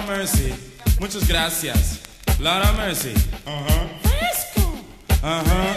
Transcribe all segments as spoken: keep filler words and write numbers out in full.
Mercy. Muchas gracias. Laura Mercy. Ajá. Fresco. Ajá.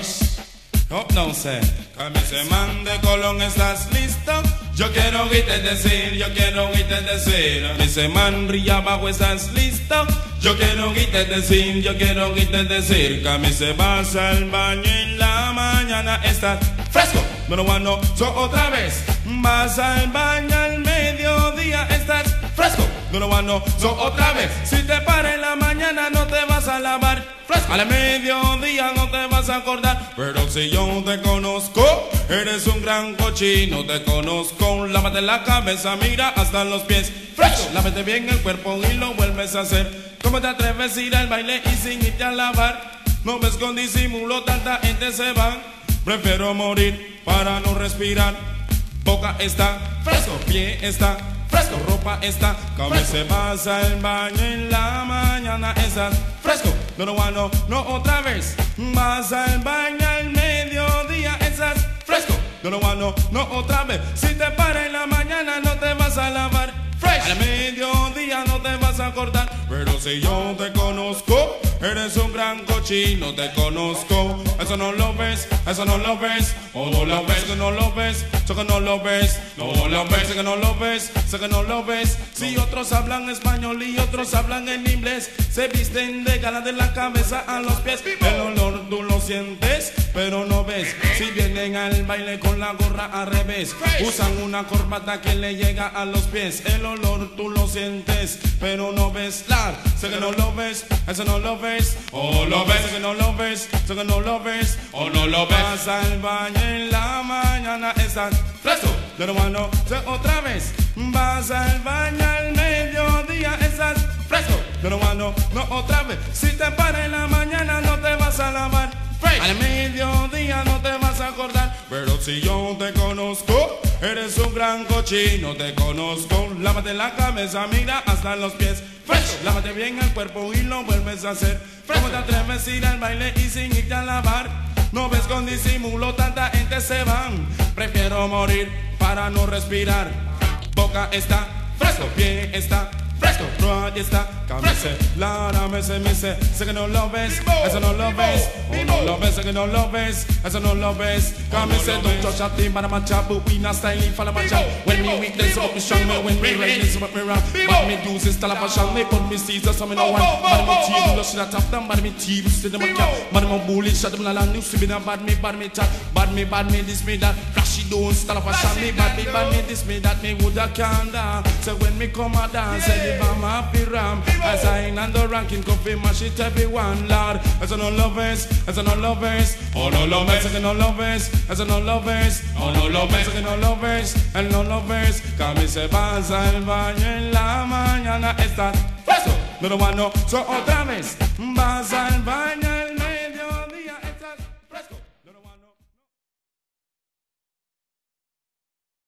Oh, no sé. Ese man de Colón, ¿estás listo? Yo quiero oírte decir, yo quiero oírte decir. Ese man ría abajo, ¿estás listo? Yo quiero oírte decir, yo quiero oírte decir. Que mí se vas al baño en la mañana, estás fresco. No lo bueno, so otra vez. Vas al baño al mediodía, estás fresco. No lo bueno, so otra vez. Si te paras en la mañana no te vas a lavar fresco. Al mediodía no te vas a acordar. Pero si yo te conozco, eres un gran cochino. Te conozco, lávate la cabeza, mira hasta los pies fresco. Lávate bien el cuerpo y lo vuelves a hacer. ¿Cómo te atreves a ir al baile y sin irte a lavar? No ves con disimulo, tanta gente se va. Prefiero morir para no respirar. Boca está fresco, pie está fresco, ropa está. Como se pasa al baño en la mañana, estás fresco. No lo bueno, no otra vez. Vas al baño al mediodía, estás fresco. No lo bueno, no otra vez. Si te paras en la mañana no te vas a lavar fresh. Al mediodía no te vas a acordar. Pero si yo te conozco, eres un gran cochino. Te conozco. Eso no lo ves, eso no lo ves. O no lo ves, que no lo ves. Eso que no lo ves, no lo ves, que no lo ves. Eso que no lo ves. Si otros hablan español y otros hablan en inglés, se visten de gala de la cabeza a los pies. El olor tú lo sientes, pero no ves. Si vienen al baile con la gorra al revés, usan una corbata que le llega a los pies. El olor tú lo sientes, pero no ves. La, sé que no lo ves, eso no lo ves. O lo ves, sé que no lo ves, sé que no lo ves. O no lo ves. Vas al baño en la mañana, estás fresco. De lo bueno, otra vez. Vas al baño al mediodía, estás fresco. De lo bueno, no otra vez. Si te paras en la mañana no te vas a lavar fresh. Al mediodía no te vas a acordar. Pero si yo te conozco, eres un gran cochino. Te conozco, lávate la cabeza, mira hasta los pies fresh. Lávate bien el cuerpo y lo vuelves a hacer. ¿Cómo te atreves a ir al baile y sin irte a lavar? No ves con disimulo, tanta gente se van. Prefiero morir para no respirar. Boca está fresco, pie está fresco, rodilla está, cabeza, Lara me se me se, sé que no lo ves, eso no lo ves, o no lo ves, sé que no lo ves, eso no lo ves. Cabeza, don't touch a thing, but I'm a chap, but we not styling, follow my chap. When me weak, then so up me strong, me when me right, then so up me wrong. But me do this style of fashion, me put me Caesar, so me no one. But me teeth, no shit I top down, but me teeth, still them a cap. But me bullet, shot them la la new, see me now, bad me, bad me chat, bad me, bad me, this me that. Flashy don't style of fashion, me bad me, bad me, this me that, me woulda can dance. So when me come a dance, I'm happy ram. As I ain't on the ranking, coffee mash it everyone, Lord. As I no lovers, as I no lovers, oh no lovers, as I no lovers, as I no lovers, oh no lovers, as I no lovers, and no lovers. Cami se pasa al baño en la mañana, está fresco. No lo bueno, so otra vez.